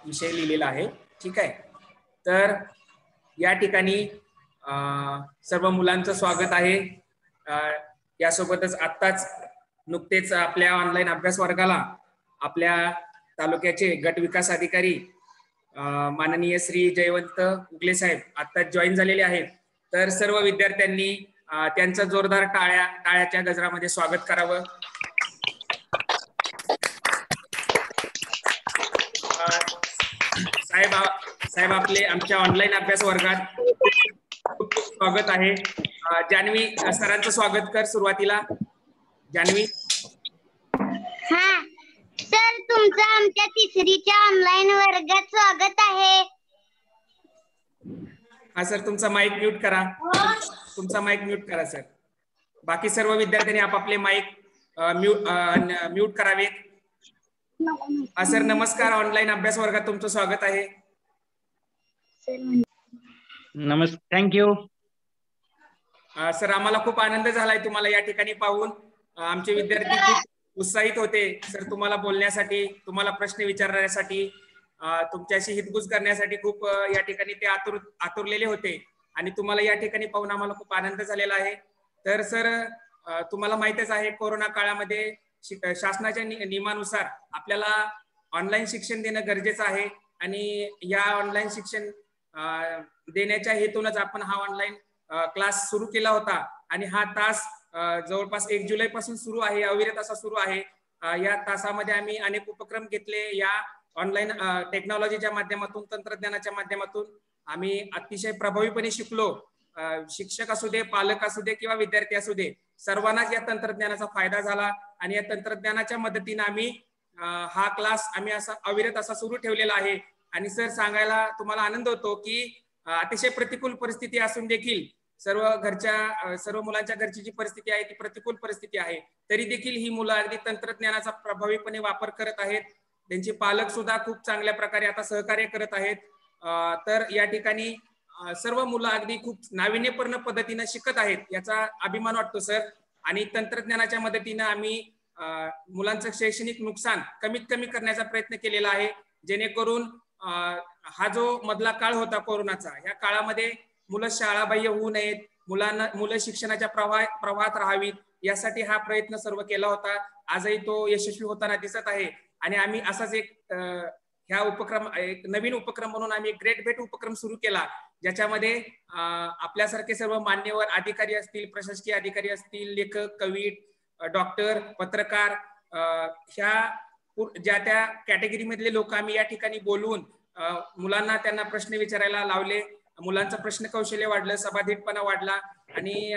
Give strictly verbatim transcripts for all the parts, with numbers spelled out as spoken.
विषय लिहिलेला आहे. ठीक आहे. तर या ठिकाणी सर्व मुलांचं स्वागत आहे. यासोबतच आत्ताच नुकतेच आपल्या ऑनलाईन अभ्यास वर्गाला आपल्या तालुक्याचे गट विकास अधिकारी माननीय श्री जयवंत उगले साहेब आत्ताच जॉईन झालेले आहेत. तर सर्व विद्यार्थ्यांनी त्यांचं जोरदार टाळ्या टाळ्याच्या गजरामध्ये स्वागत करावं. साहेब साहेब आपले आमच्या ऑनलाईन अभ्यास वर्गात खूप खूप स्वागत आहे. जान्हवी सरांचं स्वागत कर सुरुवातीला. जान्हवी. हा सर, तुमचं आमच्या तिसरीच्या ऑनलाईन वर्गात स्वागत आहे. हा सर, तुमचा माईक म्यूट करा. तुमचा माईक म्यूट करा सर. बाकी सर्व विद्यार्थ्यांनी आपापले माईक म्यूट म्यूट करावेत. हा सर, नमस्कार. ऑनलाईन अभ्यास वर्गात तुमचं स्वागत आहे. नमस्कार. Thank you sir. आम्हाला खूप आनंद झालाय तुम्हाला या ठिकाणी पाहून. आमचे विद्यार्थी खूप उत्साहित होते सर तुम्हाला बोलण्यासाठी, तुम्हाला प्रश्न विचारण्यासाठी, तुमच्याशी हितगुज करण्यासाठी खूप या ठिकाणी ते आतुर आतुरलेले होते आणि तुम्हाला या ठिकाणी पाहून आम्हाला खूप आनंद झालेला आहे. तर सर, तुम्हाला माहितच आहे कोरोना काळामध्ये शासनाच्या नियमानुसार आपल्याला ऑनलाईन शिक्षण देणं गरजेचं आहे आणि या ऑनलाईन शिक्षण देण्याच्या हेतूनच आपण हा ऑनलाईन क्लास सुरू केला होता आणि हा तास जवळपास एक जुलै पासून सुरू आहे, अविरत असा सुरू आहे. या तासामध्ये आम्ही अनेक उपक्रम घेतले. या ऑनलाईन टेक्नॉलॉजीच्या माध्यमातून, तंत्रज्ञानाच्या माध्यमातून आम्ही अतिशय प्रभावीपणे शिकलो. शिक्षक असू दे, पालक असू दे किंवा विद्यार्थी असू दे, सर्वांनाच या तंत्रज्ञानाचा फायदा झाला आणि या तंत्रज्ञानाच्या मदतीने आम्ही हा क्लास आम्ही असा अविरत असा सुरू ठेवलेला आहे. आणि सर, सांगायला तुम्हाला आनंद होतो की अतिशय प्रतिकूल परिस्थिती असून देखील सर्व घरच्या सर्व मुलांच्या घरची जी परिस्थिती आहे ती प्रतिकूल परिस्थिती आहे, तरी देखील ही मुलं अगदी तंत्रज्ञानाचा प्रभावीपणे वापर करत आहेत. त्यांचे पालक सुद्धा खूप चांगल्या प्रकारे आता सहकार्य करत आहेत. तर या ठिकाणी सर्व मुलं अगदी खूप नाविन्यपूर्ण पद्धतीने शिकत आहेत, याचा अभिमान वाटतो सर. आणि तंत्रज्ञानाच्या मदतीने आम्ही मुलांचं शैक्षणिक नुकसान कमीत कमी करण्याचा प्रयत्न केलेला आहे, जेणेकरून हा जो मधला काळ होता कोरोनाचा, या काळामध्ये मुलं शाळाबाह्य होऊ नयेत, मुलांना मुलं शिक्षणाच्या प्रवाह प्रवाहात राहावीत, यासाठी हा प्रयत्न सर्व केला होता. आजही तो यशस्वी होताना दिसत आहे. आणि आम्ही असाच एक ह्या उपक्रम एक नवीन उपक्रम म्हणून आम्ही ग्रेट भेट उपक्रम सुरू केला, ज्याच्यामध्ये आपल्यासारखे सर्व मान्यवर अधिकारी असतील, प्रशासकीय अधिकारी असतील, लेखक, कवी, डॉक्टर, पत्रकार, ह्या ज्या त्या कॅटेगरी मधले लोक आम्ही या ठिकाणी बोलवून मुलांना त्यांना प्रश्न विचारायला लावले. मुलांचं प्रश्न कौशल्य वाढलं, सभाधीटपणा वाढला आणि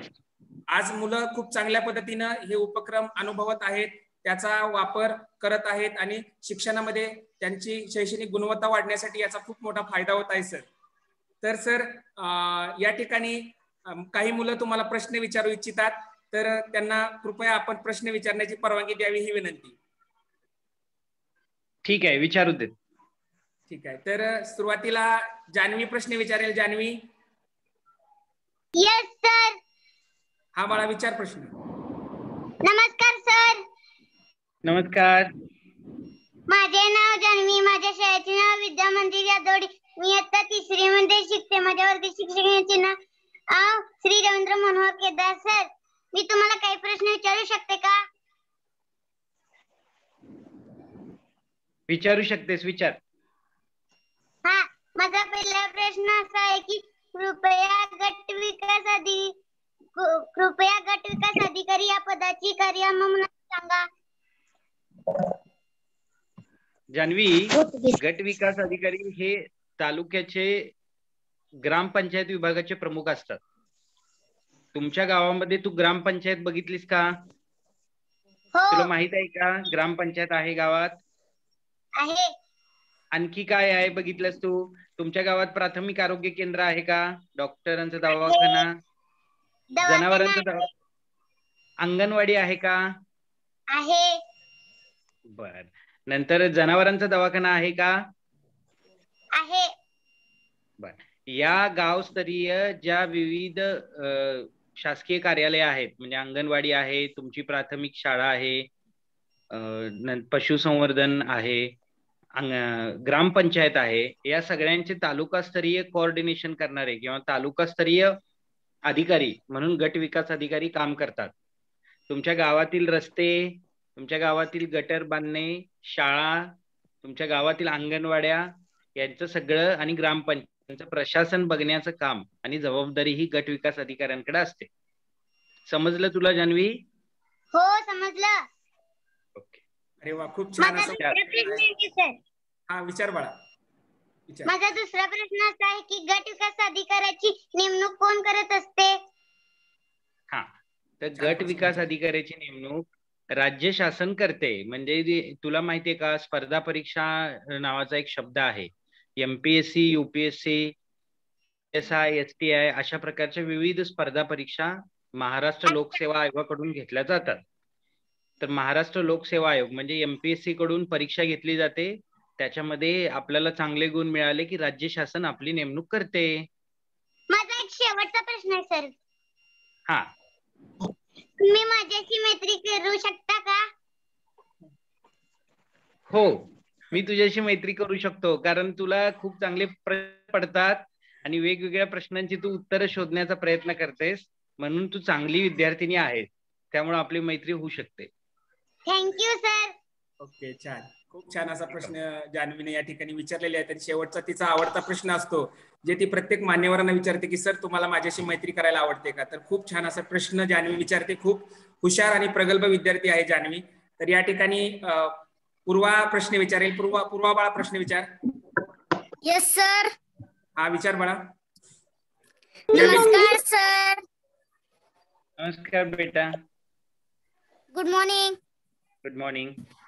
आज मुलं खूप चांगल्या पद्धतीनं हे उपक्रम अनुभवत आहेत, त्याचा वापर करत आहेत आणि शिक्षणामध्ये त्यांची शैक्षणिक गुणवत्ता वाढण्यासाठी याचा खूप मोठा फायदा होत आहे सर. तर सर, या ठिकाणी काही मुलं तुम्हाला प्रश्न विचारू इच्छितात, तर त्यांना कृपया आपण प्रश्न विचारण्याची परवानगी द्यावी ही विनंती. ठीक आहे, विचारू देत. ठीक आहे. तर सुरुवातीला जान्हवी प्रश्न विचारेल. जान्हवी. Yes sir. हा बाळा, विचार प्रश्न. नमस्कार सर. नमस्कार. माझे नाव जान्हवी, माझ्या शाळेचे नाव विद्या मंदिर यादवडी, मी आता तिसरी मध्ये शिकते. माझ्या वर्ग शिक्षकांचे नाव श्री रवींद्र मनोहर केदार. सर, मी तुम्हाला काही प्रश्न विचारू शकते का? विचारू शकतेस, विचार. हा, माझा पहिला प्रश्न असा आहे की कृपया गट विकास अधिकारी कृपया गट विकास अधिकारी या पदाची कार्यान्वयन सांगा. जान्हवी, गट विकास अधिकारी हे तालुक्याचे ग्रामपंचायत विभागाचे प्रमुख असतात. तुमच्या गावामध्ये तू ग्रामपंचायत बघितलीस का? तुला माहित आहे का ग्रामपंचायत आहे गावात? आहे. आणखी काय आहे बघितलंस तू? तुमच्या गावात प्राथमिक आरोग्य केंद्र आहे का? डॉक्टरांचा दवाखाना, जनावरांचा दवाखाना, अंगणवाडी आहे का? आहे. बर. नंतर जनावरांचा दवाखाना आहे का? आहे. बर. या गावस्तरीय ज्या विविध शासकीय कार्यालय आहेत, म्हणजे अंगणवाडी आहे, तुमची प्राथमिक शाळा आहे, पशुसंवर्धन आहे, ग्रामपंचायत आहे, या सगळ्यांचे तालुकास्तरीय कोऑर्डिनेशन करणारे किंवा तालुकास्तरीय अधिकारी म्हणून गट विकास अधिकारी काम करतात. तुमच्या गावातील रस्ते, तुमच्या गावातील गटर बांधणे, शाळा, तुमच्या गावातील अंगणवाड्या यांचं सगळं आणि ग्रामपंचायतीचं प्रशासन बघण्याचं काम आणि जबाबदारी ही गट विकास अधिकाऱ्यांकडे असते. समजलं तुला जान्हवी? हो समजलं. ओके. अरे वा, खूप छान. माझा दुसरा प्रश्न आहे की सर. हा विचार बाळा, विचार. माझा दुसरा प्रश्न असा आहे की गट विकास अधिकाऱ्याची नेमणूक कोण करत असते? हा, तर गट विकास अधिकाऱ्याची नेमणूक राज्य शासन करते. म्हणजे तुला माहितीये का, स्पर्धा परीक्षा नावाचा एक शब्द आहे. MPSC, UPSC, S I, S T I अशा प्रकारच्या विविध स्पर्धा परीक्षा महाराष्ट्र लोकसेवा आयोगाकडून घेतल्या जातात. तर महाराष्ट्र लोकसेवा आयोग म्हणजे एमपीएससी कडून परीक्षा घेतली जाते. त्याच्यामध्ये आपल्याला चांगले गुण मिळाले की राज्य शासन आपली नेमणूक करते. माझा एक शेवटचा प्रश्न आहे सर. हा, तुम्ही माझ्याशी मैत्री करू शकता का? हो, मी तुझ्याशी मैत्री करू शकतो, कारण तुला खूप चांगले प्रश्न पडतात आणि वेगवेगळ्या प्रश्नांची तू उत्तरं शोधण्याचा प्रयत्न करतेस, म्हणून तू चांगली विद्यार्थिनी आहेस. त्यामुळे आपली मैत्री होऊ शकते. Thank you sir. ओके, छान. खूप छान असा प्रश्न जान्हवीने या ठिकाणी विचारलेला आहे. तर शेवटचा तिचा आवडता प्रश्न असतो, जे ती प्रत्येक मान्यवरांना विचारते की सर तुम्हाला माझ्याशी मैत्री करायला आवडते का. तर खूप छान असा प्रश्न जान्हवी विचारते. खूप हुशार आणि प्रगल्भ विद्यार्थी आहे जान्हवी. तर या ठिकाणी पूर्वा प्रश्न विचारेल. पूर्वा पूर्वा बाळा प्रश्न विचार. Yes sir. हा विचार बाळा. नमस्कार सर. नमस्कार बेटा. Good morning. Good morning.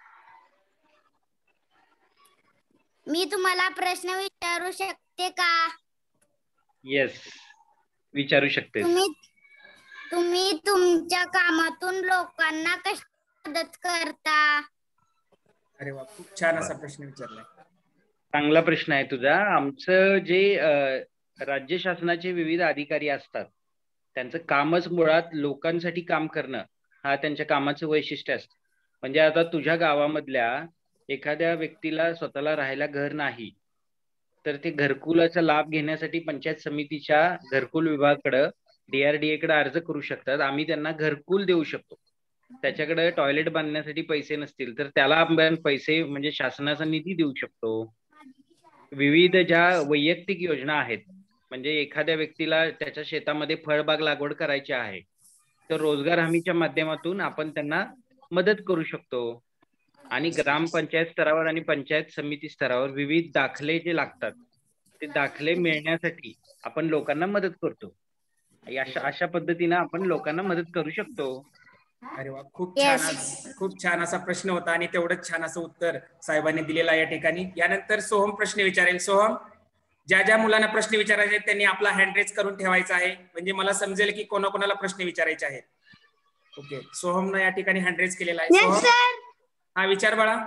मी तुम्हाला प्रश्न विचारू शकते का? येस, विचारू शकते. तुम्ही तुम्ही तुमच्या कामातून लोकांना कशी मदत करता? अरे वा, खूप छान असा प्रश्न विचारलाय. चांगला प्रश्न आहे तुझा. आमचं जे राज्य शासनाचे विविध अधिकारी असतात, त्यांचं कामच मुळात लोकांसाठी काम करणं हा त्यांच्या कामाचं वैशिष्ट्य असतं. म्हणजे आता तुझ्या गावामधल्या एखाद्या व्यक्तीला स्वतःला राहायला घर नाही, तर ते घरकुलाचा लाभ घेण्यासाठी पंचायत समितीच्या घरकुल विभागाकडे डीआरडीए कडे अर्ज करू शकतात. आम्ही त्यांना घरकुल देऊ शकतो. त्याच्याकडे टॉयलेट बांधण्यासाठी पैसे नसतील तर त्याला आपण पैसे म्हणजे शासनाचा निधी देऊ शकतो. विविध ज्या वैयक्तिक योजना आहेत, म्हणजे एखाद्या व्यक्तीला त्याच्या शेतामध्ये फळबाग लागवड करायची आहे, तर रोजगार हमीच्या माध्यमातून आपण त्यांना मदत करू शकतो. आणि ग्रामपंचायत स्तरावर आणि पंचायत समिती स्तरावर विविध दाखले जे लागतात, ते दाखले मिळण्यासाठी आपण लोकांना मदत करतो. अशा अशा पद्धतीने आपण लोकांना मदत करू शकतो. अरे वा, खूप छान. खूप छान असा प्रश्न होता आणि तेवढंच छान असं उत्तर साहेबांनी दिलेलं आहे या ठिकाणी. यानंतर सोहम प्रश्न विचारेल. सोहम, ज्या ज्या मुलांना प्रश्न विचारायचे त्यांनी आपला हँड रेज करून ठेवायचा आहे, म्हणजे मला समजेल की कोणाकोणाला प्रश्न विचारायचे आहेत. ओके, सोहमनं या ठिकाणी हँड रेज केलेला आहे. सोहम, हा विचार बाळा.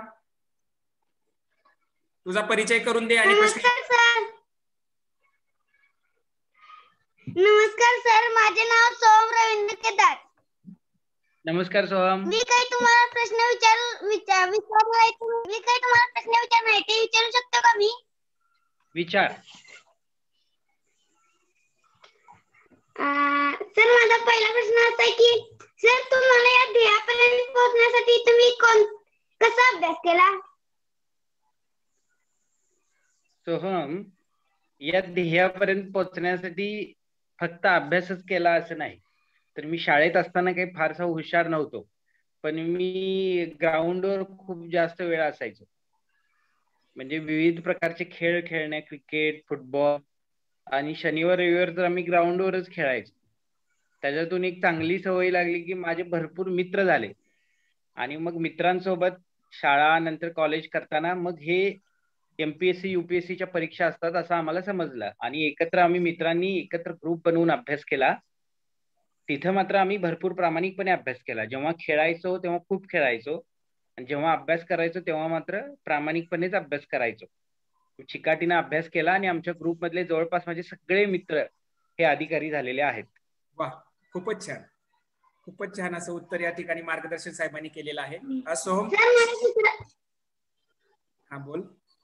तुझा परिचय करून दे आणि प्रश्न. नमस्कार सर, माझे नाव सोहम रवींद्र केदार. नमस्कार सोहम. मी काही तुम्हाला प्रश्न विचारू विचार विचारणार मी काही तुम्हाला प्रश्न विचारणार आहे, ते विचारू शकतो का मी? विचार. सर, माझा पहिला प्रश्न असा आहे की सर तुम्हाला या ध्येयापर्यंत पोहोचण्यासाठी तुम्ही कोण कसा अभ्यास केला? सोहम, या ध्येयापर्यंत पोहोचण्यासाठी फक्त अभ्यासच केला असं नाही, तर मी शाळेत असताना काही फारसा हुशार नव्हतो, पण मी ग्राउंडवर खूप जास्त वेळ असायचो. म्हणजे विविध प्रकारचे खेळ खेळणे, क्रिकेट, फुटबॉल, आणि शनिवार रविवार तर आम्ही ग्राउंडवरच खेळायचो. त्याच्यातून एक चांगली सवय लागली की माझे भरपूर मित्र झाले, आणि मग मित्रांसोबत शाळा नंतर कॉलेज करताना मग हे एमपीएससी युपीएससीच्या परीक्षा असतात असं आम्हाला समजलं, आणि एकत्र आम्ही मित्रांनी एकत्र ग्रुप बनवून अभ्यास केला. तिथं मात्र आम्ही भरपूर प्रामाणिकपणे अभ्यास केला. जेव्हा खेळायचो तेव्हा खूप खेळायचो, आणि जेव्हा अभ्यास करायचो तेव्हा मात्र प्रामाणिकपणेच अभ्यास करायचो. चिकाटीने अभ्यास केला, आणि आमच्या ग्रुप मधले जवळपास माझे सगळे मित्र हे अधिकारी झालेले आहेत. वा, खूपच छान. खूपच छान असं उत्तर या ठिकाणी मार्गदर्शन साहेबांनी केलेलं आहे. सोहम, हा बोल.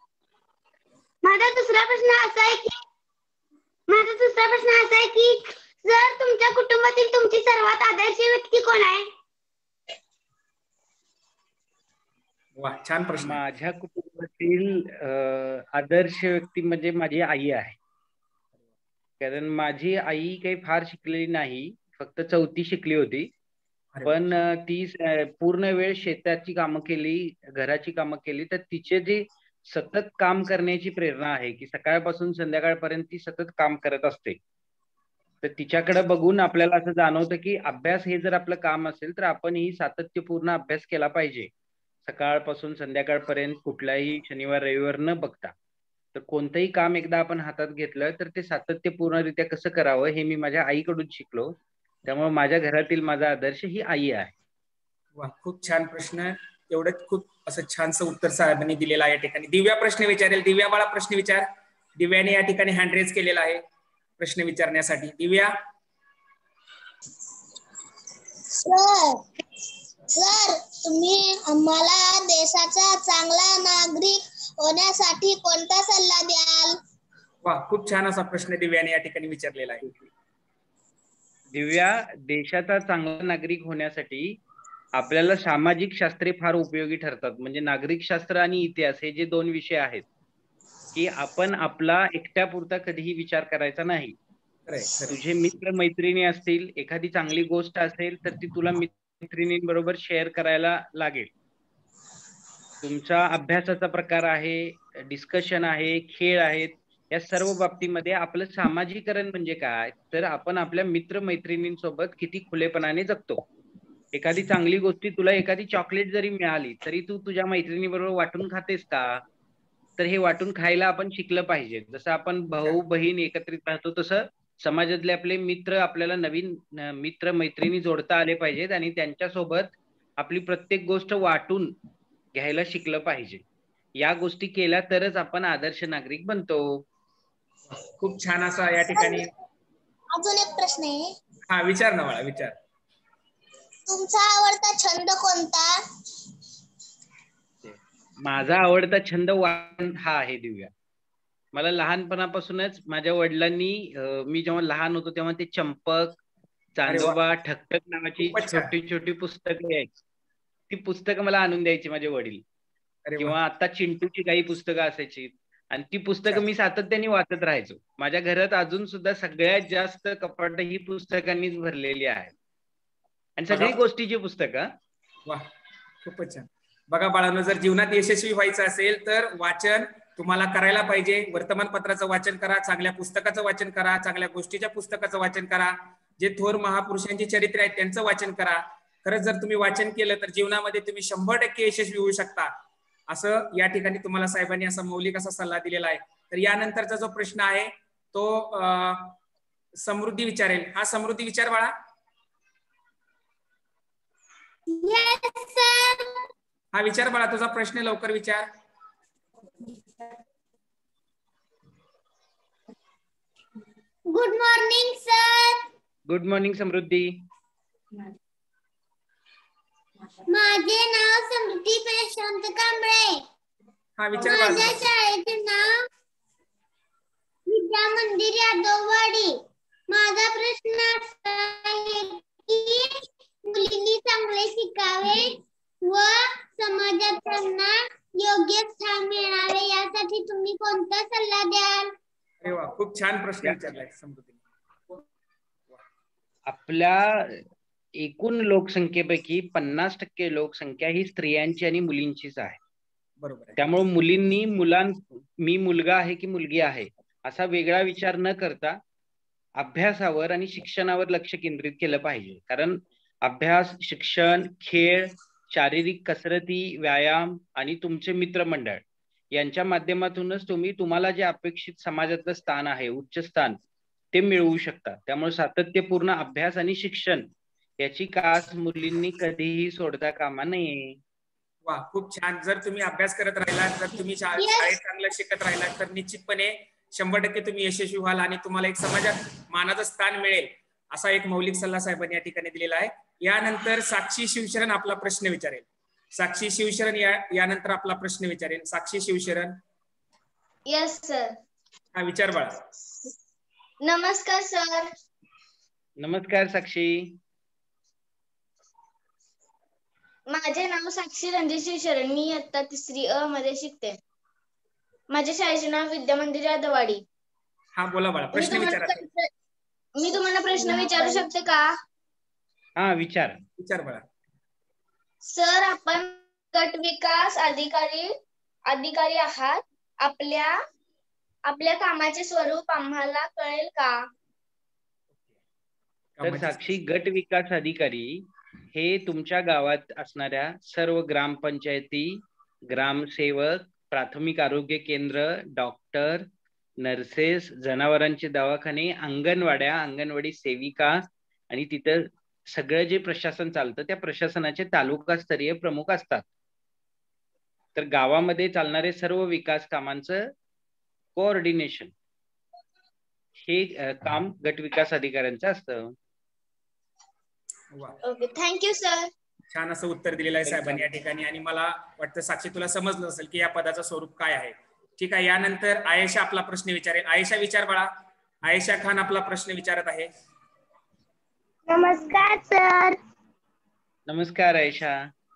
दुसरा प्रश्न असा आहे की माझा दुसरा प्रश्न असा आहे की जर तुमच्या कुटुंबातील तुमची सर्वात आदर्श व्यक्ती कोण आहे? वा, छान प्रश्न. माझ्या कुटुंबातील आदर्श व्यक्ती म्हणजे माझी आई आहे. कारण माझी आई काही फार शिकलेली नाही, फक्त चौथी शिकली होती. पण ती पूर्ण वेळ शेताची कामं केली, घराची कामं केली. तर तिचे जे सतत काम करण्याची प्रेरणा आहे की सकाळपासून संध्याकाळपर्यंत ती सतत काम करत असते. तर तिच्याकडे बघून आपल्याला असं जाणवतं की अभ्यास हे जर आपलं काम असेल तर आपण ही सातत्यपूर्ण अभ्यास केला पाहिजे, सकाळपासून संध्याकाळपर्यंत, कुठलाही शनिवार रविवार न बघता. तर कोणतंही काम एकदा आपण हातात घेतलं तर ते सातत्यपूर्णरित्या कसं करावं हे मी माझ्या आईकडून शिकलो. त्यामुळे माझ्या घरातील माझा आदर्श ही आई आहे. वा, खूप छान प्रश्न. एवढंच खूप असं छानसं उत्तर साहेबांनी दिलेलं आहे. या ठिकाणी दिव्या प्रश्न विचारेल. दिव्या बाळा प्रश्न विचार. दिव्याने या ठिकाणी हँड रेज केलेला आहे प्रश्न विचारण्यासाठी. दिव्या. सर सर तुम्ही आम्हाला देशाचा चांगला नागरिक होण्यासाठी कोणता सल्ला द्याल? वा, खूप छान असा प्रश्न दिव्याने या ठिकाणी विचारलेला आहे. दिव्या, देशाचा चांगला नागरिक होण्यासाठी आपल्याला सामाजिक शास्त्रे फार उपयोगी ठरतात. म्हणजे नागरिक शास्त्र आणि इतिहास हे जे दोन विषय आहेत की आपण आपला एकट्यापुरता कधीही विचार करायचा नाही. तुझे मित्र मैत्रिणी असतील, एखादी चांगली गोष्ट असेल तर ती तुला मैत्रिणींबरोबर शेअर करायला लागेल. तुमचा अभ्यासाचा प्रकार आहे, डिस्कशन आहे, खेळ आहेत, या सर्व बाबतीमध्ये आपलं सामाजिकरण म्हणजे काय तर आपण आपल्या मित्र मैत्रिणींसोबत किती खुलेपणाने जगतो. एखादी चांगली गोष्टी, तुला एखादी चॉकलेट जरी मिळाली तरी तू तुझ्या मैत्रिणी बरोबर वाटून खातेस का? तर हे वाटून खायला आपण शिकलं पाहिजे. जसं आपण भाऊ बहीण एकत्रित राहतो तसं समाजातले आपले मित्र, आपल्याला नवीन मित्र मैत्रिणी जोडता आले पाहिजेत आणि त्यांच्यासोबत आपली प्रत्येक गोष्ट वाटून घ्यायला शिकलं पाहिजे. या गोष्टी केल्या तरच आपण आदर्श नागरिक बनतो. खूप छान असा या ठिकाणी. अजून एक प्रश्न आहे. हा, विचार ना बाळा, विचार. तुमचा आवडता छंद कोणता? माझा आवडता छंद वाचन हा आहे दिव्या. मला लहानपणापासूनच माझ्या वडिलांनी, मी जेव्हा लहान होतो तेव्हा ते चंपक, चांदोबा, ठकठक नावाची छोटी छोटी पुस्तकं यायची. ती पुस्तकं मला आणून द्यायची माझे वडील. किंवा आता चिंटूची काही पुस्तकं असायची आणि ती पुस्तकं मी सातत्याने वाचत राहायचो. माझ्या घरात अजून सुद्धा सगळ्यात जास्त कपाट ही पुस्तकांनीच भरलेली आहे आणि सगळी गोष्टीची पुस्तकं. वा, खूपच छान. बघा बाळांनो, जर जीवनात यशस्वी व्हायचं असेल तर वाचन तुम्हाला करायला पाहिजे. वर्तमानपत्राचं वाचन करा, चांगल्या पुस्तकाचं वाचन करा, चांगल्या गोष्टीच्या पुस्तकाचं वाचन करा, जे थोर महापुरुषांची चरित्र आहेत त्यांचं वाचन करा. खरंच जर तुम्ही वाचन केलं तर जीवनामध्ये तुम्ही शंभर टक्के यशस्वी होऊ शकता, असं या ठिकाणी तुम्हाला साहेबांनी असा मौलिक असा सल्ला दिलेला आहे. तर यानंतरचा जो प्रश्न आहे तो समृद्धी विचारेल. हा, समृद्धी विचार बाळा. हा, विचार बाळा, तुझा प्रश्न लवकर विचार. Good morning sir. Good morning Samruddhi. माझे नाव समृद्धी प्रशांत कांबळे. हा, विचार. माझ्या शाळेचे नाव विद्या मंदिर यादववाडी. माझा प्रश्न असा आहे की मुलींनी चांगले शिकावे व समाजात त्यांना योग्य स्थान मिळावे यासाठी तुम्ही कोणता सल्ला द्याल? अरे वा, खूप छान प्रश्न विचारलाय समृद्धी. आपल्या एकूण लोकसंख्येपैकी पन्नास टक्के लोकसंख्या ही स्त्रियांची आणि मुलींचीच आहे. बरोबर. त्यामुळे मुलींनी मुलां मी मुलगा आहे की मुलगी आहे असा वेगळा विचार न करता अभ्यासावर आणि शिक्षणावर लक्ष केंद्रित केलं पाहिजे. कारण अभ्यास, शिक्षण, खेळ, शारीरिक कसरती, व्यायाम आणि तुमचे मित्रमंडळ यांच्या माध्यमातूनच तुम्ही तुम्हाला जे अपेक्षित समाजातलं स्थान आहे, उच्च स्थान, ते मिळवू शकता. त्यामुळे सातत्यपूर्ण अभ्यास आणि शिक्षण याची कास मुलींनी कधीही सोडता कामा नये. वा, खूप छान. जर तुम्ही अभ्यास करत राहिलात, जर तुम्ही शाळेत चांगलं शिकत राहिलात तर निश्चितपणे शंभर टक्के तुम्ही यशस्वी व्हाल आणि तुम्हाला एक समाजात मानाचं स्थान मिळेल, असा एक मौलिक सल्ला साहेबांनी या ठिकाणी दिलेला आहे. यानंतर साक्षी शिवशरण आपला प्रश्न विचारेल. साक्षी शिवशरण या यानंतर आपला प्रश्न विचारेल. साक्षी शिवशरण. Yes sir. हा विचार बाळा. नमस्कार सर. नमस्कार साक्षी. माझे नाव साक्षी रणजित शरण. मी इयत्ता तिसरी अ मध्ये शिकते. माझ्या शाळेचे नाव विद्या मंदिर यादवाडी. हा बोला बाळा, मी प्रश्न विचारा. तुम्हाला मी तुम्हाला प्रश्न विचारू शकते का? हा विचार. विचार बाळा. सर, आपण गट विकास अधिकारी अधिकारी आहात. आपल्या आपल्या कामाचे स्वरूप आम्हाला कळेल का? तर साक्षी, गट विकास अधिकारी हे तुमच्या गावात असणाऱ्या सर्व ग्रामपंचायती, ग्रामसेवक, प्राथमिक आरोग्य केंद्र, डॉक्टर, नर्सेस, जनावरांचे दवाखाने, अंगणवाड्या, अंगणवाडी सेविका आणि तिथं सगळं जे प्रशासन चालतं त्या प्रशासनाचे तालुकास्तरीय प्रमुख असतात. तर गावामध्ये चालणारे सर्व विकास कामांचं कोऑर्डिनेशन हे काम गट विकास अधिकाऱ्यांचं असतं. Okay, thank you sir. छान असं उत्तर दिलेलं आहे साहेबांनी या ठिकाणी. आणि मला वाटतं साक्षी तुला समजलं असेल की या पदाचं स्वरूप काय आहे. ठीक आहे, यानंतर आयशा आपला प्रश्न विचारेल. आयशा विचार बाळा. आयशा खान आपला प्रश्न विचारत आहे. नमस्कार सर. नमस्कार आयशा.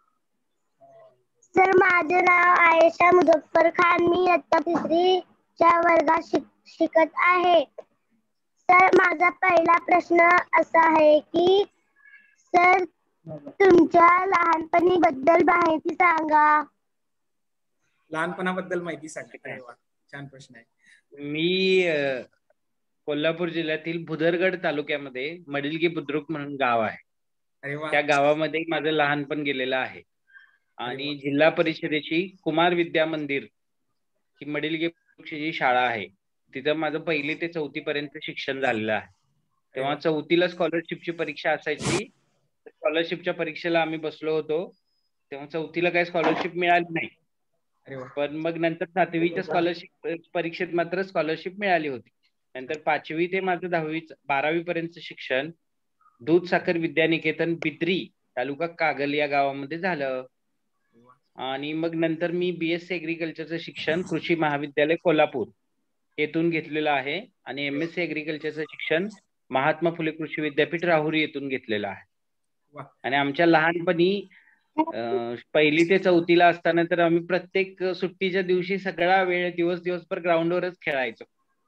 सर, माझे नाव आयशा मुझफ्फर खान. मी इयत्ता तिसरीच्या वर्गात शिक शिकत आहे. सर, माझा पहिला प्रश्न असा आहे की सर, तुमच्या लहानपणी बद्दल माहिती सांगा. लहानपणाबद्दल माहिती सांगा. छान प्रश्न आहे. मी कोल्हापूर जिल्ह्यातील भुदरगड तालुक्यामध्ये मडिलगी बुद्रुक म्हणून गाव आहे. अरे वा. त्या गावामध्ये माझं लहानपण गेलेलं आहे. आणि जिल्हा परिषदेची कुमार विद्या मंदिर ही मडिलगी जी शाळा आहे तिथं माझं पहिली ते चौथी पर्यंत शिक्षण झालेलं आहे. तेव्हा चौथीला स्कॉलरशिपची परीक्षा असायची. स्कॉलरशिपच्या परीक्षेला आम्ही बसलो होतो. तेव्हा चौथीला काही स्कॉलरशिप मिळाली नाही. पण मग नंतर सातवीच्या स्कॉलरशिप परीक्षेत मात्र स्कॉलरशिप मिळाली होती. नंतर पाचवी ते माझं दहावी बारावी पर्यंत शिक्षण दूध साखर विद्यानिकेतन बिद्री तालुका कागल या गावामध्ये झालं. आणि मग नंतर मी बीएससी एग्रीकल्चरचं शिक्षण कृषी महाविद्यालय कोल्हापूर येथून घेतलेलं आहे. आणि एम एस सी एग्रीकल्चरचं शिक्षण महात्मा फुले कृषी विद्यापीठ राहुरी येथून घेतलेलं आहे. आणि आमच्या लहानपणी पहिली ते चौथीला असताना तर आम्ही प्रत्येक सुट्टीच्या दिवशी सगळा वेळ दिवस दिवसभर ग्राउंडवरच खेळायचो.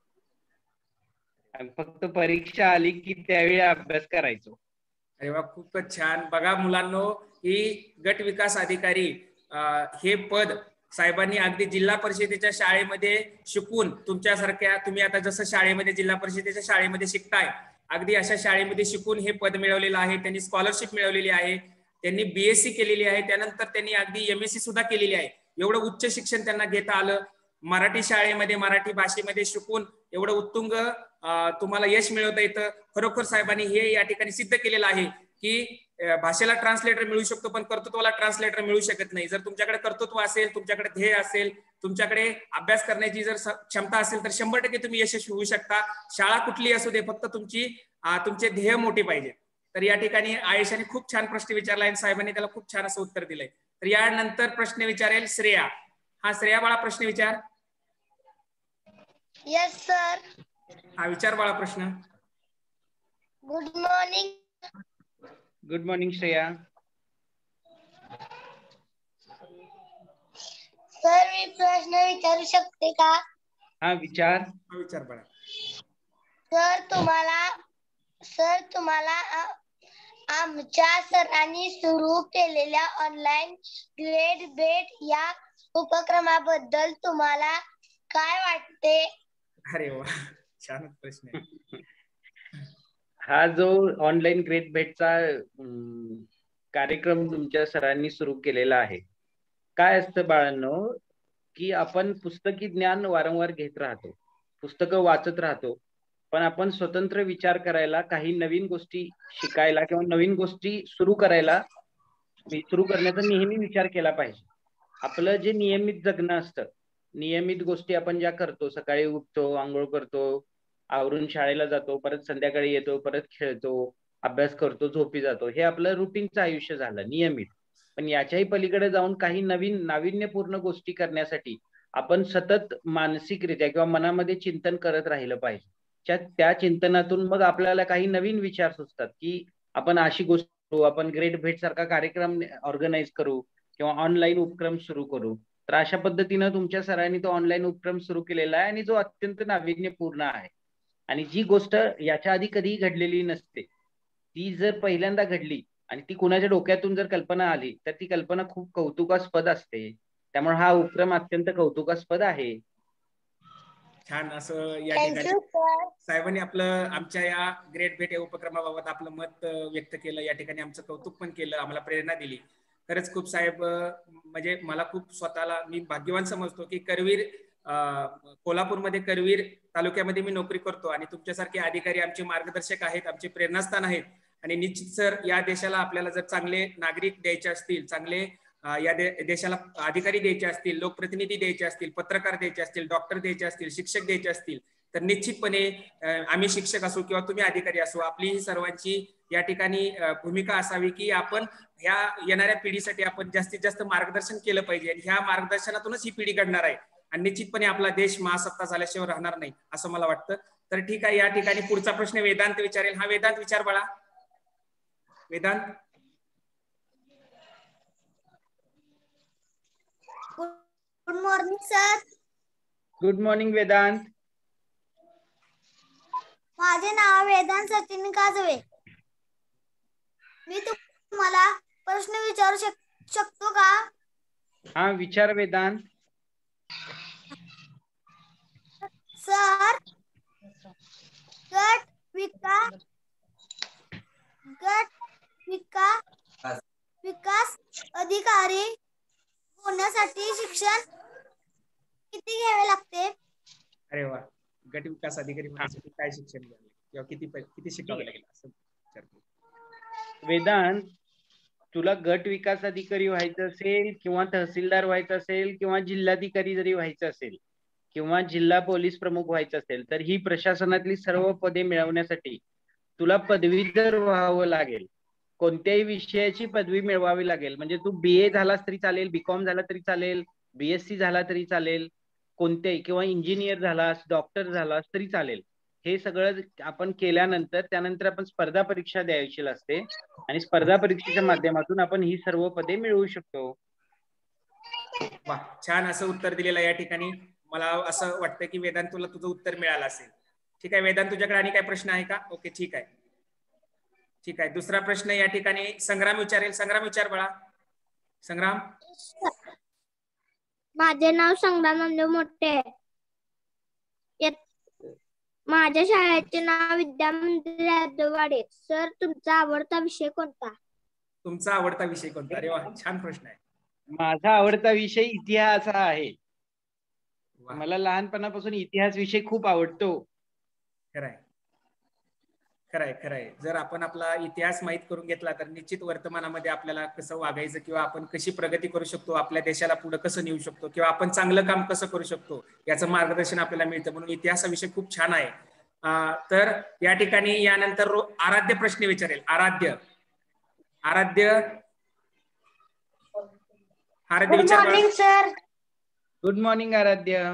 फक्त परीक्षा आली की त्यावेळी अभ्यास करायचो. अरे वा, खूपच छान. बघा मुलांनो, ही गट विकास अधिकारी हे पद साहेबांनी अगदी जिल्हा परिषदेच्या शाळेमध्ये शिकून तुमच्यासारख्या, तुम्ही आता जसं शाळेमध्ये जिल्हा परिषदेच्या शाळेमध्ये शिकताय अगदी अशा शाळेमध्ये शिकून हे पद मिळवलेलं आहे. त्यांनी स्कॉलरशिप मिळवलेली आहे. त्यांनी बीएससी केलेली आहे. त्यानंतर त्यांनी अगदी एमएससी सुद्धा केलेली आहे. एवढं उच्च शिक्षण त्यांना घेता आलं. मराठी शाळेमध्ये मराठी भाषेमध्ये शिकून एवढं उत्तुंग तुम्हाला यश मिळवता येतं. खरोखर साहेबांनी हे या ठिकाणी सिद्ध केलेलं आहे की भाषेला ट्रान्सलेटर मिळू शकतो पण कर्तृत्वाला ट्रान्सलेटर मिळू शकत नाही. जर तुमच्याकडे कर्तृत्व असेल, तुमच्याकडे ध्येय असेल, तुमच्याकडे अभ्यास करण्याची जर क्षमता असेल तर शंभर टक्के तुम्ही यशस्वी होऊ शकता. शाळा कुठली असू दे, फक्त तुमची तुमचे ध्येय मोठे पाहिजे. तर या ठिकाणी आयशाने खूप छान प्रश्न विचारला आणि साहेबांनी त्याला खूप छान असं उत्तर दिलंय. तर यानंतर प्रश्न विचारेल श्रेया. हा श्रेया बाळा, प्रश्न विचार. Yes sir. हा विचार बाळा प्रश्न. Good morning. Good morning Shreya. Sir, मी प्रश्न विचारू शकते का? हा विचार. हा विचार बाळा. सर, तुम्हाला सर तुम्हाला आमच्या सरांनी सुरू केलेल्या ऑनलाईन ग्रेड बेट या उपक्रमाबद्दल तुम्हाला काय वाटते? अरे वा, छान प्रश्न आहे. हा जो ऑनलाईन ग्रेड भेटचा कार्यक्रम तुमच्या सरांनी सुरू केलेला आहे, काय असतं बाळांनो की आपण पुस्तकी ज्ञान वारंवार घेत राहतो, पुस्तकं वाचत राहतो, पण आपण स्वतंत्र विचार करायला, काही नवीन गोष्टी शिकायला किंवा नवीन गोष्टी सुरू करायला सुरू करण्याचा नेहमी विचार केला पाहिजे. आपलं जे नियमित जगणं असतं, नियमित गोष्टी आपण ज्या करतो, सकाळी उठतो, आंघोळ करतो, आवरून शाळेला जातो, परत संध्याकाळी येतो, परत खेळतो, अभ्यास करतो, झोपी जातो, हे आपलं रुटीनचं आयुष्य झालं नियमित. पण याच्याही पलीकडे जाऊन काही नवीन नाविन्यपूर्ण गोष्टी करण्यासाठी आपण सतत मानसिकरित्या किंवा मनामध्ये चिंतन करत राहिलं पाहिजे. त्या चिंतनातून मग आपल्याला काही नवीन विचार सुचतात की आपण अशी गोष्ट करू, आपण ग्रेट भेट सारखा कार्यक्रम ऑर्गनाईज करू किंवा ऑनलाईन उपक्रम सुरू करू. तर अशा पद्धतीनं तुमच्या सरांनी तो ऑनलाईन उपक्रम सुरू केलेला आहे आणि जो अत्यंत नाविन्यपूर्ण आहे. आणि जी गोष्ट याच्या आधी कधीही घडलेली नसते ती जर पहिल्यांदा घडली आणि ती कुणाच्या डोक्यातून जर कल्पना आली तर ती कल्पना खूप कौतुकास्पद असते. त्यामुळे हा उपक्रम अत्यंत कौतुकास्पद आहे. छान असं या ठिकाणी साहेबांनी आपलं आमच्या या ग्रेट भेट या उपक्रमाबाबत आपलं मत व्यक्त केलं. या ठिकाणी आमचं कौतुक पण केलं, आम्हाला प्रेरणा दिली. खरंच खूप साहेब म्हणजे मला खूप स्वतःला मी भाग्यवान समजतो की करवीर कोल्हापूरमध्ये करवीर तालुक्यामध्ये मी नोकरी करतो आणि तुमच्यासारखे अधिकारी आमचे मार्गदर्शक आहेत, आमचे प्रेरणास्थान आहेत. आणि निश्चित सर या देशाला आपल्याला जर चांगले नागरिक द्यायचे असतील, चांगले या दे, देशाला अधिकारी द्यायचे असतील, लोकप्रतिनिधी द्यायचे असतील, पत्रकार द्यायचे असतील, डॉक्टर द्यायचे असतील, शिक्षक द्यायचे असतील तर निश्चितपणे आम्ही शिक्षक असू किंवा तुम्ही अधिकारी असू आपली ही सर्वांची या ठिकाणी भूमिका असावी की आपण ह्या येणाऱ्या पिढीसाठी आपण जास्तीत जास्त मार्गदर्शन केलं पाहिजे. आणि ह्या मार्गदर्शनातूनच ही पिढी घडणार आहे आणि निश्चितपणे आपला देश महासत्ता झाल्याशिवाय राहणार नाही असं मला वाटतं. तर ठीक आहे, या ठिकाणी पुढचा प्रश्न वेदांत विचारेल. हा वेदांत विचार बाळा. Vedant. Good morning sir. Good morning Vedant. माझे नाव वेदांत सचिन काजवे. मी तुम्हाला प्रश्न विचारू शक, शकतो का? हा विचार वेदांत. सर गट विकास गट विकास विकास अधिकारी होण्यासाठी शिक्षण किती घ्यावे लागते? अरे वा, गट विकास अधिकारी होण्यासाठी काय शिक्षण घ्यावे किंवा किती किती शिकावे लागेल असं विचारतो. वेदांत, तुला गट विकास अधिकारी व्हायचं असेल किंवा तहसीलदार व्हायचं असेल किंवा जिल्हाधिकारी जरी व्हायचं असेल किंवा जिल्हा पोलीस प्रमुख व्हायचं असेल तर ही प्रशासनातली सर्व पदे मिळवण्यासाठी तुला पदवीधर व्हावं लागेल. कोणत्याही विषयाची पदवी मिळवावी लागेल. म्हणजे तू बी ए झालास तरी चालेल, बीकॉम झाला तरी चालेल, बीएससी झाला तरी चालेल, कोणत्याही किंवा इंजिनियर झालास, डॉक्टर झालास तरी चालेल. हे सगळं आपण केल्यानंतर त्यानंतर आपण स्पर्धा परीक्षा द्यायची असते आणि स्पर्धा परीक्षेच्या माध्यमातून आपण ही सर्व पदे मिळवू शकतो. वा, छान असं उत्तर दिलेलं या ठिकाणी. मला असं वाटतं की वेदांत तुला तुझं उत्तर मिळालं असेल. ठीक आहे वेदांत, तुझ्याकडे आणि काय प्रश्न आहे का? ओके, ठीक आहे ठीक आहे. दुसरा प्रश्न या ठिकाणी संग्राम विचारेल. संग्राम विचार बाळा. संग्राम. माझे नाव संग्राम नामदेव मोठे. माझ्या शाळेचे नाव विद्यामंदिर यादववाडी. सर तुमचा आवडता विषय कोणता? तुमचा आवडता विषय कोणता? अरे वा, छान प्रश्न आहे. माझा आवडता विषय इतिहास हा आहे. मला लहानपणापासून इतिहास विषय खूप आवडतो. खरंय खरंय खरंय. जर आपण आपला इतिहास माहित करून घेतला तर निश्चित वर्तमानामध्ये आपल्याला कसं वागायचं किंवा आपण कशी प्रगती करू शकतो, आपल्या देशाला पुढे कसं नेऊ शकतो किंवा आपण चांगलं काम कसं करू शकतो याचं मार्गदर्शन आपल्याला मिळतं. म्हणून इतिहास विषय खूप छान आहे. तर या ठिकाणी यानंतर आराध्य प्रश्न विचारेल. आराध्य आराध्य आराध्य विचार. Sir. Good morning Aaradhya.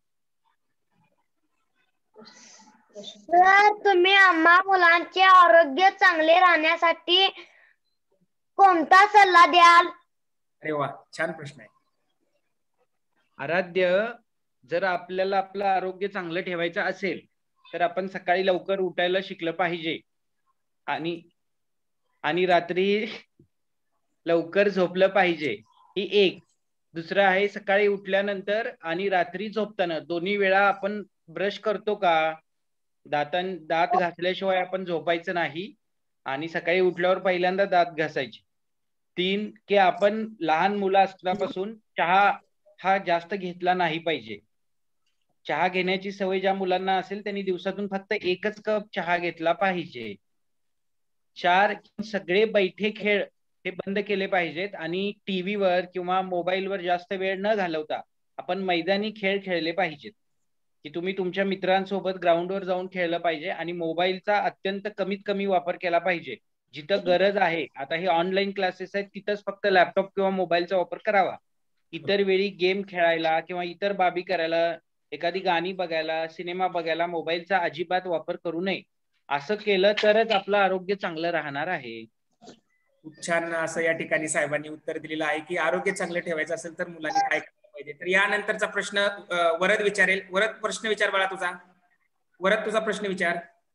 Sir तुम्ही आम्हा मुलांचे आरोग्य चांगले राहण्यासाठी कोणता सल्ला द्याल? अरे वा, छान प्रश्न आहे. आराध्य, जर आपल्याला आपलं आरोग्य चांगलं ठेवायचं असेल तर आपण सकाळी लवकर उठायला शिकलं पाहिजे आणि आणि रात्री लवकर झोपलं पाहिजे. ही एक. दुसरं आहे, सकाळी उठल्यानंतर आणि रात्री झोपताना दोन्ही वेळा आपण ब्रश करतो का? दातां दात घासल्याशिवाय आपण झोपायचं नाही आणि सकाळी उठल्यावर पहिल्यांदा दात घासायचे. तीन, की आपण लहान मुलं असल्यापासून चहा हा जास्त घेतला नाही पाहिजे. चहा घेण्याची सवय ज्या मुलांना असेल त्यांनी दिवसातून फक्त एकच कप चहा घेतला पाहिजे. चार, सगळे बैठे खेळ हे बंद केले पाहिजेत आणि टीव्हीवर किंवा मोबाईलवर जास्त वेळ न घालवता आपण मैदानी खेळ खेळले पाहिजेत. की तुम्ही तुमच्या मित्रांसोबत ग्राउंडवर जाऊन खेळलं पाहिजे आणि मोबाईलचा अत्यंत कमीत कमी वापर केला पाहिजे. जिथं गरज आहे, आता हे ऑनलाईन क्लासेस आहेत तिथंच फक्त लॅपटॉप किंवा मोबाईलचा वापर करावा. इतर वेळी गेम खेळायला किंवा इतर बाबी करायला, एखादी गाणी बघायला, सिनेमा बघायला मोबाईलचा अजिबात वापर करू नये. असं केलं तरच आपलं आरोग्य चांगलं राहणार आहे. खूप छान असं या ठिकाणी साहेबांनी उत्तर दिलेलं आहे की आरोग्य चांगलं ठेवायचं असेल तर मुलांनी काय करायला पाहिजे. तर यानंतरचा प्रश्न वरद विचारेल. वरद प्रश्न विचार बाळा तुझा. वरद तुझा प्रश्न विचार.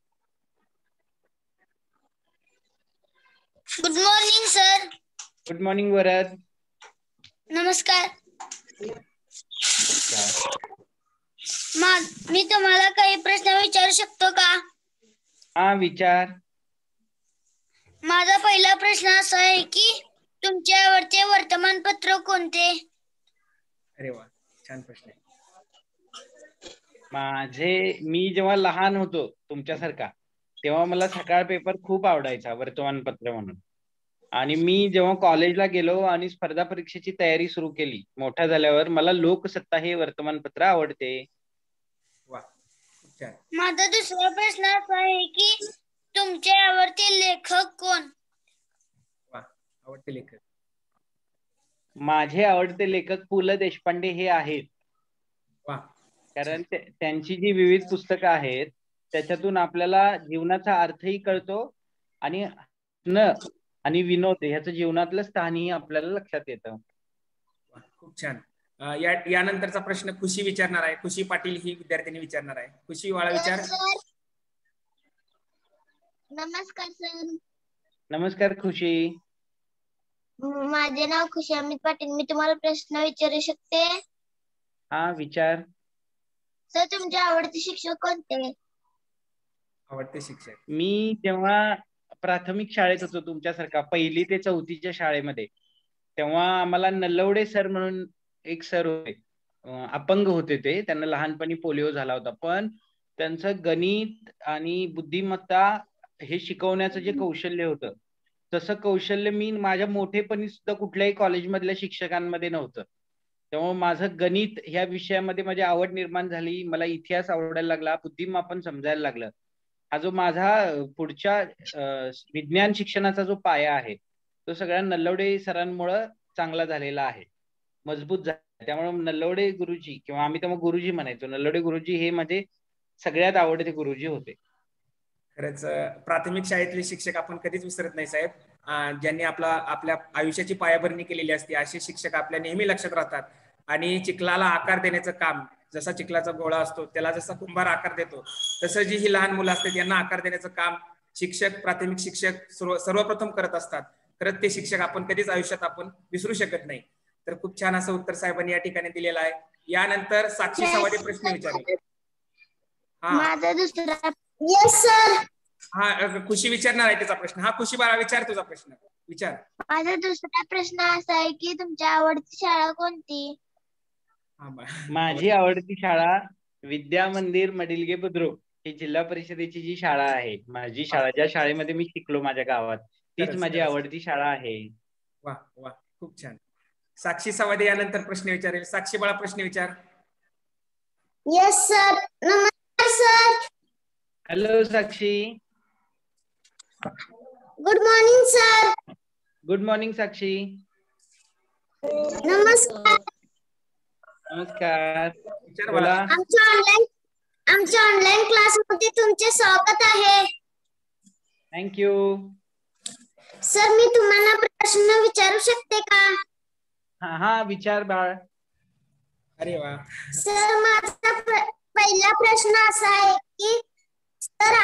Good morning sir. Good morning Varad. नमस्कार. मी तुम्हाला काही प्रश्न विचारू शकतो का? हा विचार. माझा पहिला प्रश्न असा आहे की तुमचे आवडते वर्तमानपत्र कोणते? अरे वा, छान प्रश्न आहे. माझे मी जेव्हा लहान होतो तुमच्यासारखा, तेव्हा मला सकाळ पेपर खूप आवडायचा, वर्तमानपत्र म्हणून. आणि मी जेव्हा कॉलेजला गेलो आणि स्पर्धा परीक्षेची तयारी सुरू केली मोठा झाल्यावर, मला लोकसत्ता हे वर्तमानपत्र आवडते. वा, खूप छान. माझा दुसरा प्रश्न असा आहे की तुमचे आवडते लेखक कोण? वा, आवडते लेखक. माझे आवडते लेखक पु ल देशपांडे हे आहेत. वा. कारण त्यांची जी विविध पुस्तकं आहेत त्याच्यातून आपल्याला जीवनाचा अर्थही कळतो आणि न आणि विनोद ह्याचं जीवनातलं स्थानही आपल्याला लक्षात येतं. खूप छान. या यानंतरचा प्रश्न खुशी विचारणार आहे. खुशी पाटील ही विद्यार्थिनी विचारणार आहे. खुशी वाळा विचार. नमस्कार सर. नमस्कार खुशी. माझे नाव खुशी अमित पाटील. मी तुम्हाला प्रश्न विचारू शकते? हा विचार. सर तुमचे आवडते शिक्षक कोणते? आवडते शिक्षक. मी जेव्हा प्राथमिक शाळेत होतो तुमच्यासारखा, पहिली ते चौथीच्या शाळेमध्ये, तेव्हा आम्हाला नल्लवडे सर म्हणून एक सर होते. अपंग होते ते, त्यांना लहानपणी पोलिओ झाला होता, पण त्यांचं गणित आणि बुद्धिमत्ता हे शिकवण्याचं जे कौशल्य होतं, तसं कौशल्य मी माझ्या मोठेपणी सुद्धा कुठल्याही कॉलेजमधल्या शिक्षकांमध्ये नव्हतं. तेव्हा माझं गणित ह्या विषयामध्ये माझी आवड निर्माण झाली. मला इतिहास आवडायला लागला, बुद्धिमापन समजायला लागलं. हा जो माझा पुढच्या विज्ञान शिक्षणाचा जो पाया आहे तो सगळ्या नल्लवडे सरांमुळे चांगला झालेला आहे, मजबूत झाला. त्यामुळे नल्लवडे गुरुजी, किंवा आम्ही तेव्हा गुरुजी म्हणायचो, नल्लवडे गुरुजी हे माझे सगळ्यात आवडते गुरुजी होते. खरंच प्राथमिक शाळेतले शिक्षक आपण कधीच विसरत नाही साहेब. ज्यांनी आपला आपल्या आयुष्याची पायाभरणी केलेली असते असे शिक्षक आपल्या नेहमी लक्षात राहतात. आणि चिखलाला आकार देण्याचं काम, जसा चिखलाचा गोळा असतो त्याला जसा कुंभार आकार देतो, तसं जी ही लहान मुलं असतात यांना आकार देण्याचं काम शिक्षक, प्राथमिक शिक्षक सर्वप्रथम करत असतात. खरंच ते शिक्षक आपण कधीच आयुष्यात आपण विसरू शकत नाही. तर खूप छान असं उत्तर साहेबांनी या ठिकाणी दिलेलं आहे. यानंतर साक्षी सवादे प्रश्न विचारेल. माझा दुसरा. Yes sir. हा खुशी विचारणार आहे त्याचा प्रश्न. हा खुशी बाळा विचार तुझा प्रश्न विचार. माझा दुसरा प्रश्न असा आहे की तुमची आवडती शाळा कोणती? माझी आवडती शाळा विद्या मंदिर मडिलगे बुद्रुक ही जिल्हा परिषदेची जी शाळा आहे, माझी शाळा, ज्या शाळेमध्ये मी शिकलो माझ्या गावात, तीच माझी आवडती शाळा आहे. वा वा, खूप छान. साक्षी सवादे यानंतर प्रश्न विचारेल. साक्षी बाळा प्रश्न विचार. Yes sir. नमस्कार sir. Hello Sakshi. Good morning sir. Good morning Sakshi. नमस्कार. नमस्कार. बोला. आमच्या ऑनलाईन आमच्या ऑनलाईन क्लास मध्ये तुमचे स्वागत आहे. थँक्यू. सर मी तुम्हाला प्रश्न विचारू शकते का? हा हा विचार बाळ. अरे वा. सर माझा पहिला प्रश्न असा आहे की सर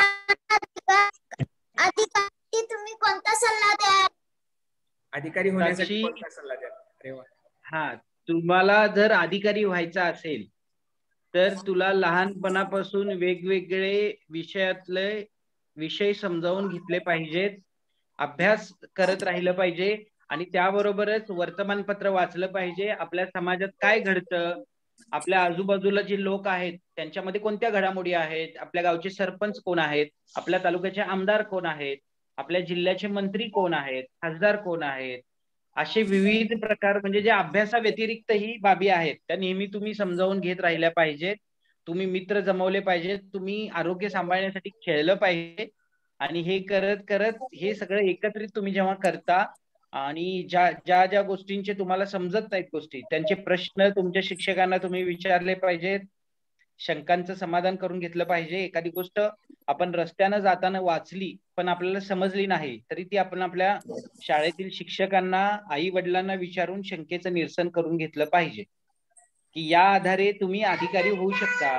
अधिकारी तुम्ही कोणता सल्ला द्याल? अधिकारी होण्यासाठी कोणता सल्ला द्याल? अरे वा. हा, तुम्हाला जर अधिकारी व्हायचा असेल तर तुला लहानपणापासून वेगवेगळे विषयातले विषय समजावून घेतले पाहिजेत, अभ्यास करत राहिलं पाहिजे आणि त्याबरोबरच वर्तमानपत्र वाचलं पाहिजे. आपल्या समाजात काय घडतं, आपल्या आजूबाजूला जे लोक आहेत त्यांच्यामध्ये कोणत्या घडामोडी आहेत, आपल्या गावचे सरपंच कोण आहेत, आपल्या तालुक्याचे आमदार कोण आहेत, आपल्या जिल्ह्याचे मंत्री कोण आहेत, खासदार कोण आहेत, असे विविध प्रकार, म्हणजे जे अभ्यासा व्यतिरिक्त ही बाबी आहेत त्या नेहमी तुम्ही समजावून घेत राहिल्या पाहिजेत. तुम्ही मित्र जमवले पाहिजेत, तुम्ही आरोग्य सांभाळण्यासाठी खेळलं पाहिजे. आणि हे करत करत हे सगळं एकत्रित तुम्ही जेव्हा करता आणि ज्या ज्या ज्या गोष्टींचे तुम्हाला समजत नाहीत गोष्टी, त्यांचे प्रश्न तुमच्या शिक्षकांना तुम्ही विचारले पाहिजेत, शंकांचं समाधान करून घेतलं पाहिजे. एखादी गोष्ट आपण रस्त्यानं जाताना वाचली पण आपल्याला समजली नाही तरी ती आपण आपल्या शाळेतील शिक्षकांना, आई वडिलांना विचारून शंकेचं निरसन करून घेतलं पाहिजे, की या आधारे तुम्ही अधिकारी होऊ शकता.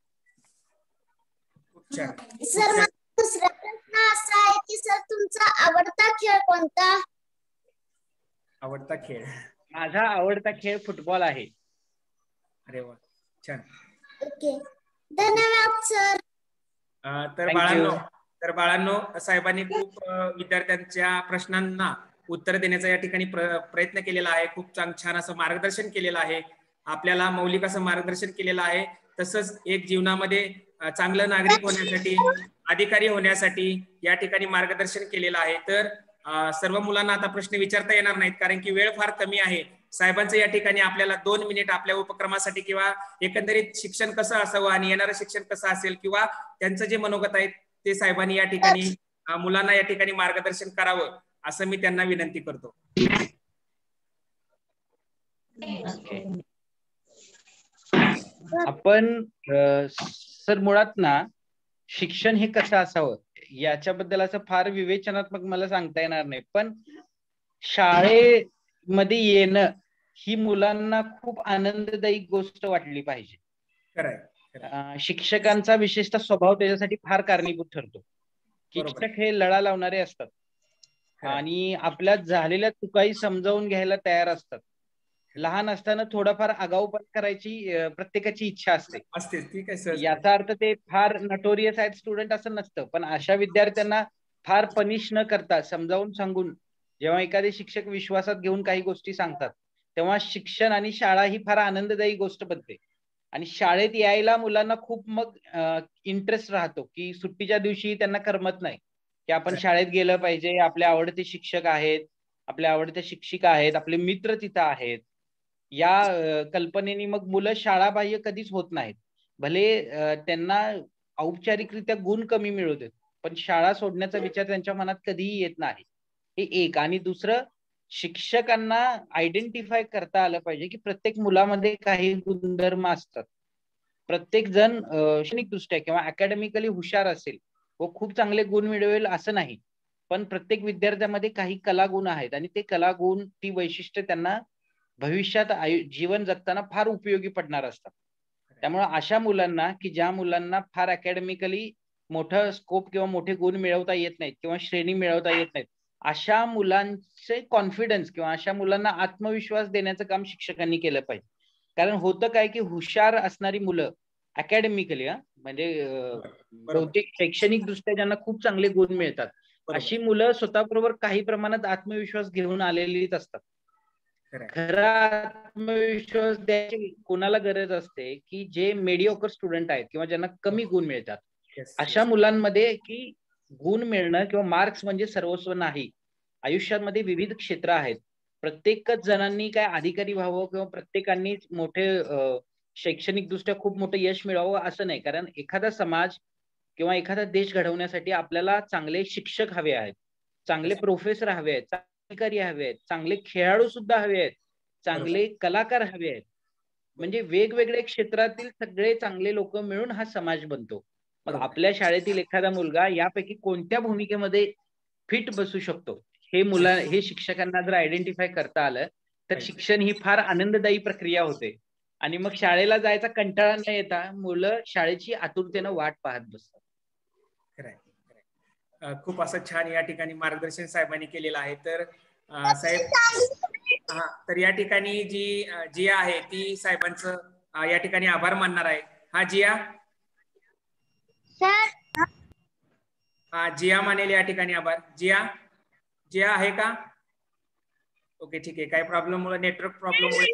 सर दुसरा प्रश्न असा आहे की सर तुमचा आवडता खेळ कोणता? आवडता खेळ, माझा आवडता खेळ फुटबॉल आहे. अरे वा, छान. ओके, धन्यवाद सर. तर बाळांनो तर बाळांनो साहेबांनी खूप विद्यार्थ्यांच्या प्रश्नांना उत्तर देण्याचा या ठिकाणी प्रयत्न केलेला आहे. खूप छान असं मार्गदर्शन केलेलं आहे, आपल्याला मौलिक असं मार्गदर्शन केलेलं आहे. तसंच एक जीवनामध्ये चांगलं नागरिक होण्यासाठी, अधिकारी होण्यासाठी या ठिकाणी मार्गदर्शन केलेलं आहे. तर सर्व मुलांना आता प्रश्न विचारता येणार नाहीत कारण की वेळ फार कमी आहे. साहेबांचं या ठिकाणी आपल्याला दोन मिनिट आपल्या उपक्रमासाठी किंवा एकंदरीत शिक्षण कसं असावं आणि येणारं शिक्षण कसं असेल किंवा त्यांचं जे मनोगत आहे ते साहेबांनी या ठिकाणी मुलांना या ठिकाणी मार्गदर्शन करावं असं मी त्यांना विनंती करतो. आपण सर मुळात ना शिक्षण हे कसं असावं याच्याबद्दल असं फार विवेचनात्मक मला सांगता येणार नाही, पण शाळेमध्ये येणं ही मुलांना खूप आनंददायी गोष्ट वाटली पाहिजे. खरंय. शिक्षकांचा विशेषतः स्वभाव त्याच्यासाठी फार कारणीभूत ठरतो. शिक्षक हे लळा लावणारे असतात आणि आपल्या झालेल्या चुकाही समजावून घ्यायला तयार असतात. लहान असताना थोडाफार आगाऊपणा करायची प्रत्येकाची इच्छा असते. याचा अर्थ ते फार नटोरियस आहेत स्टुडंट असं नसतं, पण अशा विद्यार्थ्यांना फार पनिश न करता समजावून सांगून जेव्हा एखादे शिक्षक विश्वासात घेऊन काही गोष्टी सांगतात तेव्हा शिक्षण आणि शाळा ही फार आनंददायी गोष्ट बनते. आणि शाळेत यायला मुलांना खूप मग इंटरेस्ट राहतो की सुट्टीच्या दिवशी त्यांना करमत नाही की आपण शाळेत गेलं पाहिजे, आपले आवडते शिक्षक आहेत, आपल्या आवडत्या शिक्षिका आहेत, आपले मित्र तिथं आहेत. या कल्पनेने मग मुलं शाळाबाह्य कधीच होत नाहीत. भले त्यांना औपचारिकरित्या गुण कमी मिळू देत पण शाळा सोडण्याचा विचार त्यांच्या मनात कधीही येत नाही. हे एक. आणि दुसरं, शिक्षकांना आयडेंटिफाय करता आलं पाहिजे की प्रत्येक मुलामध्ये काही गुणधर्म असतात. प्रत्येक जण शैक्षणिकदृष्ट्या किंवा अकॅडमिकली हुशार असेल व खूप चांगले गुण मिळवेल असं नाही, पण प्रत्येक विद्यार्थ्यामध्ये काही कलागुण आहेत आणि ते कलागुण, ती वैशिष्ट्य त्यांना भविष्यात जीवन जगताना फार उपयोगी पडणार असतात. त्यामुळे अशा मुलांना की ज्या मुलांना फार अकॅडमिकली मोठं स्कोप किंवा मोठे गुण मिळवता येत नाहीत किंवा श्रेणी मिळवता येत नाहीत, अशा मुलांचे कॉन्फिडन्स किंवा अशा मुलांना आत्मविश्वास देण्याचं काम शिक्षकांनी केलं पाहिजे. कारण होतं काय की हुशार असणारी मुलं अकॅडमिकली म्हणजे बहुतेक शैक्षणिक दृष्ट्या ज्यांना खूप चांगले गुण मिळतात अशी मुलं स्वतःबरोबर काही प्रमाणात आत्मविश्वास घेऊन आलेलीच असतात. खरा आत्मविश्वास द्यायची कोणाला गरज असते की जे मेडिओकर स्टुडंट आहेत किंवा ज्यांना कमी गुण मिळतात अशा मुलांमध्ये की गुण मिळणं किंवा मार्क्स म्हणजे सर्वस्व नाही. आयुष्यामध्ये विविध क्षेत्र आहेत. प्रत्येकच जणांनी काय अधिकारी व्हावं किंवा प्रत्येकांनी मोठे शैक्षणिक दृष्ट्या खूप मोठं यश मिळवावं असं नाही. कारण एखादा समाज किंवा एखादा देश घडवण्यासाठी आपल्याला चांगले शिक्षक हवे आहेत, चांगले प्रोफेसर हवे आहेत, अधिकारी हवे आहेत, चांगले खेळाडू सुद्धा हवे आहेत, चांगले कलाकार हवे आहेत. म्हणजे वेगवेगळ्या क्षेत्रातील सगळे चांगले लोक मिळून हा समाज बनतो. मग आपल्या शाळेतील एखादा मुलगा यापैकी कोणत्या भूमिकेमध्ये फिट बसू शकतो हे मुला हे शिक्षकांना जर आयडेंटिफाय करता आलं तर शिक्षण ही फार आनंददायी प्रक्रिया होते आणि मग शाळेला जायचा कंटाळा न येता मुलं शाळेची आतुरतेनं वाट पाहत बसतात. खूप असं छान या ठिकाणी मार्गदर्शन साहेबांनी केलेलं आहे. तर साहेब, हा तर या ठिकाणी जी जिया आहे ती साहेबांचं या ठिकाणी आभार मानणार आहे. हा जिया सर, हा जिया मानेल या ठिकाणी आभार. जिया जिया आहे का? ओके, ठीक आहे. काही प्रॉब्लेम मुळे, नेटवर्क प्रॉब्लेम मुळे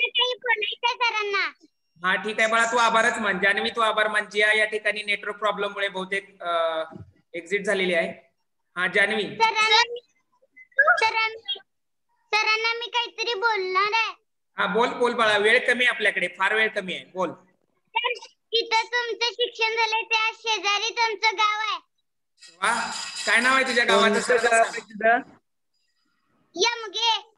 हा ठीक आहे बाळा, तू आभारच मान. जान्हवी तू आभार मान. जिया या ठिकाणी नेटवर्क प्रॉब्लेम मुळे बहुतेक एक्झिट झालेली आहे. हा जान्हवी, सरांना मी काहीतरी बोलणार आहे. हा बोल बोल बाळा, वेळ कमी आहे आपल्याकडे, फार वेळ कमी आहे, बोल. तिथं तुमचं शिक्षण झालंय त्या शेजारी तुमचं गाव आहे. वा, काय नाव आहे तुझ्या गावाचं? यमगे.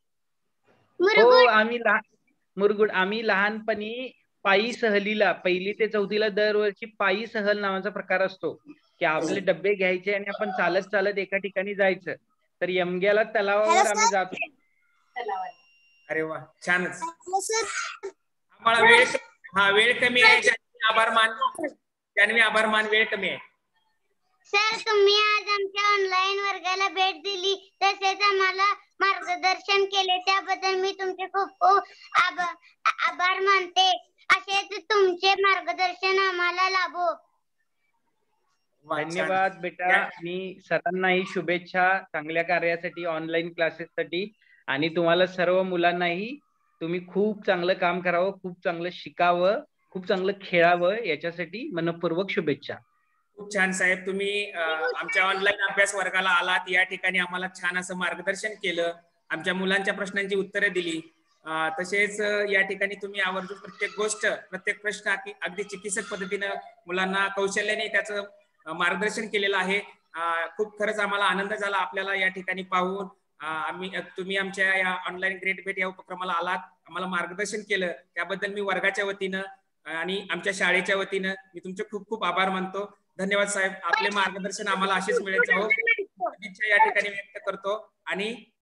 हो मुरगुड आम्ही लहान मुरगुड आम्ही लहानपणी पायी सहलीला पहिली ते चौथीला दरवर्षी पायी सहल नावाचा प्रकार असतो की आपले डबे घ्यायचे आणि आपण चालत चालत एका ठिकाणी जायचं. तर यमग्याला तलावावर आम्ही जात होतो. अरे वा छानच. Hello sir. आम्हाला वेळ हा वेळ कमी आहे. जान्हवी आभार मान. जान्हवी आभार मान. वेळ कमी आहे. सर तुम्ही आज आमच्या ऑनलाईन वर्गाला भेट दिली तसेच आम्हाला मार्गदर्शन केले त्याबद्दल मी तुमचे खूप खूप आभार आभार मानते. असेच तुमचे मार्गदर्शन आम्हाला लाभो. वा, छान. धन्यवाद बेटा. या- मी सरांनाही शुभेच्छा चांगल्या कार्यासाठी ऑनलाईन क्लासेससाठी आणि तुम्हाला सर्व मुलांनाही तुम्ही खूप चांगलं काम करावं, खूप चांगलं शिकावं, खूप चांगलं खेळावं याच्यासाठी मनपूर्वक शुभेच्छा. खूप छान साहेब. तुम्ही अं, आमच्या ऑनलाईन अभ्यास वर्गाला आलात. या ठिकाणी आम्हाला छान असं मार्गदर्शन केलं. आमच्या मुलांच्या प्रश्नांची उत्तरे दिली. अं, तसेच अं, या ठिकाणी तुम्ही आवर्जून प्रत्येक गोष्ट प्रत्येक प्रश्न अगदी अगदी चिकित्सक पद्धतीनं मुलांना कौशल्याने त्याचं अं, मार्गदर्शन केलेलं आहे. अं, खूप खरंच आम्हाला आनंद झाला आपल्याला या ठिकाणी पाहून. अं, आम्ही तुम्ही आमच्या या ऑनलाईन ग्रेट भेट या उपक्रमाला आलात, आम्हाला मार्गदर्शन केलं त्याबद्दल मी वर्गाच्या वतीनं आणि आमच्या शाळेच्या वतीनं मी तुमचे खूप खूप आभार मानतो. धन्यवाद साहेब. आपले मार्गदर्शन आम्हाला असेच मिळत जावो. सदिच्छा या ठिकाणी व्यक्त करतो आणि